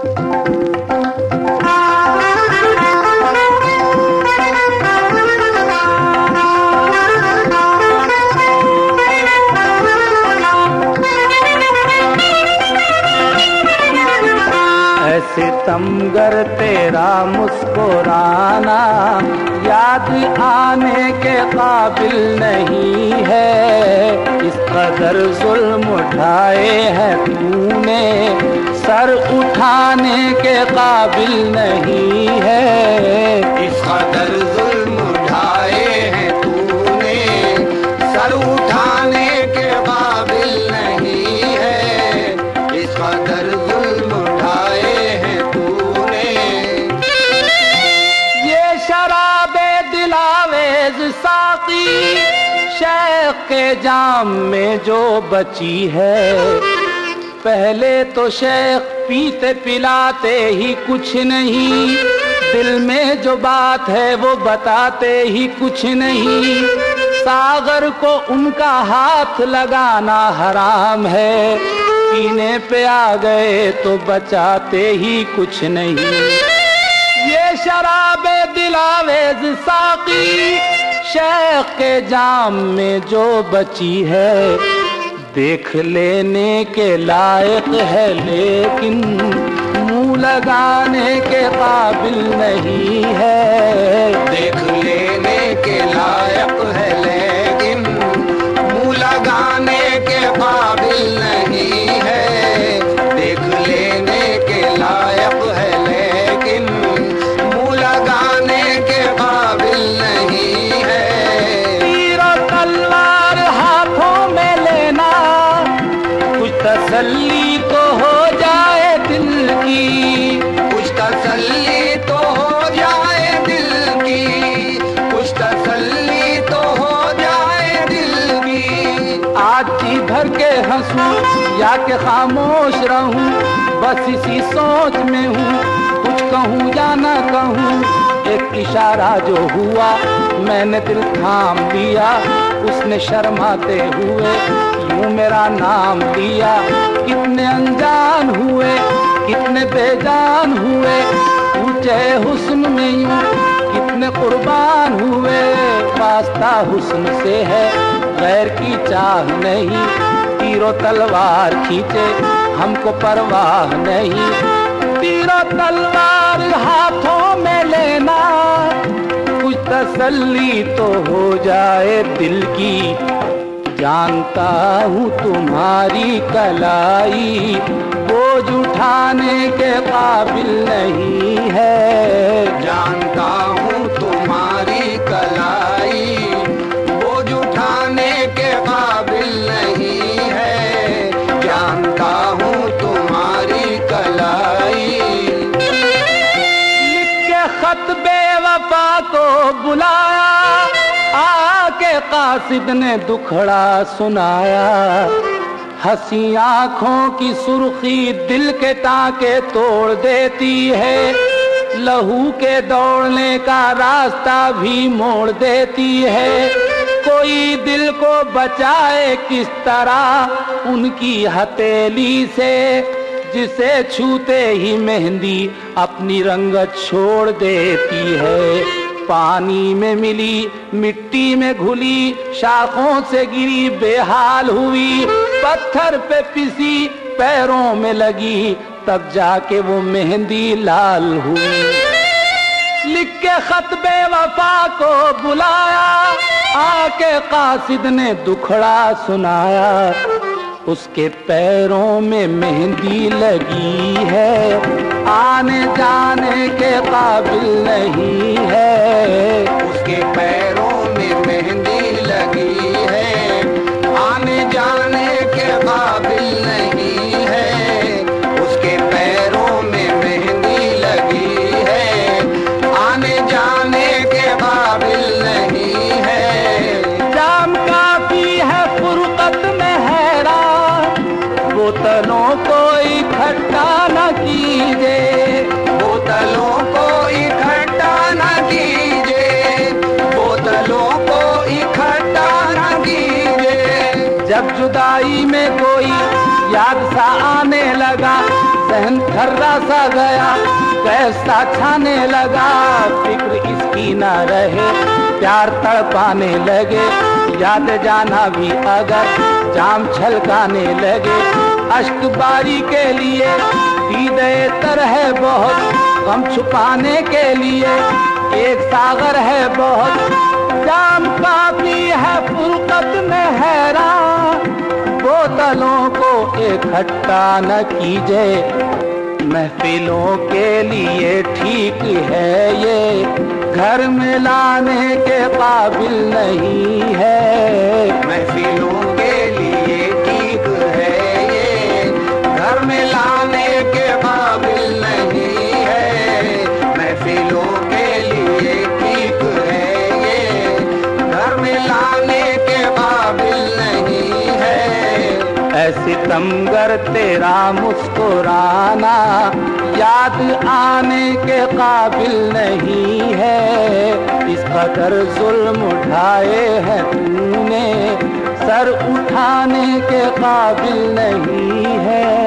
सितमगर तेरा मुस्कुराना याद आने के काबिल नहीं है। इस कदर जुल्म उठाए हैं तूने, सर उठाने के काबिल नहीं है। इस कदर जुल्म उठाए हैं तूने, सर उठाने के काबिल नहीं है। इस कदर जुल्म उठाए हैं तूने। ये शराबे दिलावेज साकी शेख के जाम में जो बची है, पहले तो शेख पीते पिलाते ही कुछ नहीं, दिल में जो बात है वो बताते ही कुछ नहीं। सागर को उनका हाथ लगाना हराम है, पीने पे आ गए तो बचाते ही कुछ नहीं। ये शराबे दिलावेज साकी शेख के जाम में जो बची है, देख लेने के लायक है लेकिन मुंह लगाने के काबिल नहीं है। देख लेने के लायक है लेकिन मुंह लगाने के काबिल नहीं है। देख लेने के लायक है लेकिन मुंह लगाने के काबिल नहीं है। तीर और तलवार हाथों में लेना, कुछ तसल्ली तो हो जाए दिल की। कुछ तसल्ली तो हो जाए दिल की। कुछ तसल्ली तो हो जाए दिल की। आज जी भर के हंसूं या के खामोश रहूं, बस इसी सोच में हूँ, कुछ कहूँ या ना कहूँ। एक इशारा जो हुआ मैंने दिल थाम लिया, उसने शर्माते हुए यूं मेरा नाम लिया। कितने अनजान हुए, कितने बेजान हुए, ऊंचे हुस्न में यूं कितने कुर्बान हुए। वास्ता हुस्न से है गैर की चाह नहीं, तीरों तलवार खींचे हमको परवाह नहीं। तीरों तलवार हाथों में लेना, कुछ तसल्ली तो हो जाए दिल की। जानता हूँ तुम्हारी कलाई बोझ उठाने के काबिल नहीं है। जानता हूँ तुम्हारी कलाई बोझ उठाने के काबिल नहीं है। जानता हूँ तुम्हारी कलाई। लिख के खत बेवफा को बुलाया, आके कासिद ने दुखड़ा सुनाया। हंसी आंखों की सुर्खी दिल के टाके तोड़ देती है, लहू के दौड़ने का रास्ता भी मोड़ देती है। कोई दिल को बचाए किस तरह उनकी हथेली से, जिसे छूते ही मेहंदी अपनी रंगत छोड़ देती है। पानी में मिली मिट्टी में घुली, शाखों से गिरी बेहाल हुई, पत्थर पे पिसी पैरों में लगी, तब जाके वो मेहंदी लाल हुई। लिख के खत बेवफा को बुलाया, आके कासिद ने दुखड़ा सुनाया। उसके पैरों में मेहंदी लगी है, आने जाने के काबिल नहीं है। उसके पैरों में मेहंदी लगी है, आने जाने के काबिल नहीं है। उसके पैरों में मेहंदी लगी है, आने जाने के काबिल नहीं है। जाम काफी है फुरकत में हैरान, बोतलों को इकट्ठा न कीजिए। बोतलों को इकट्ठा न कीजिए। बोतलों को इकट्ठा न कीजिए। जब जुदाई में कोई याद सा आने लगा, सहन थर्रा सा गया, कैसा छाने लगा, फिक्र इसकी ना रहे, प्यार तड़पाने लगे, याद जाना भी अगर जाम छलकाने लगे। अश्क बारी के लिए दीदे तर है बहुत, गम छुपाने के लिए एक सागर है बहुत, जाम काफी है फुर्कत में हैरान, बोतलों को इकट्ठा न कीजिए, महफिलों के लिए ठीक है ये, घर में लाने के काबिल नहीं है। महफिलों के लिए ठीक है ये, घर में लाने के काबिल नहीं है। महफिलों के लिए ठीक है ये, घर में लाने के काबिल नहीं है। ऐसे तमगर तेरा मुस्कुराना याद आने के काबिल नहीं है, इस कदर जुल्म उठाए हैं तूने, सर उठाने के काबिल नहीं है।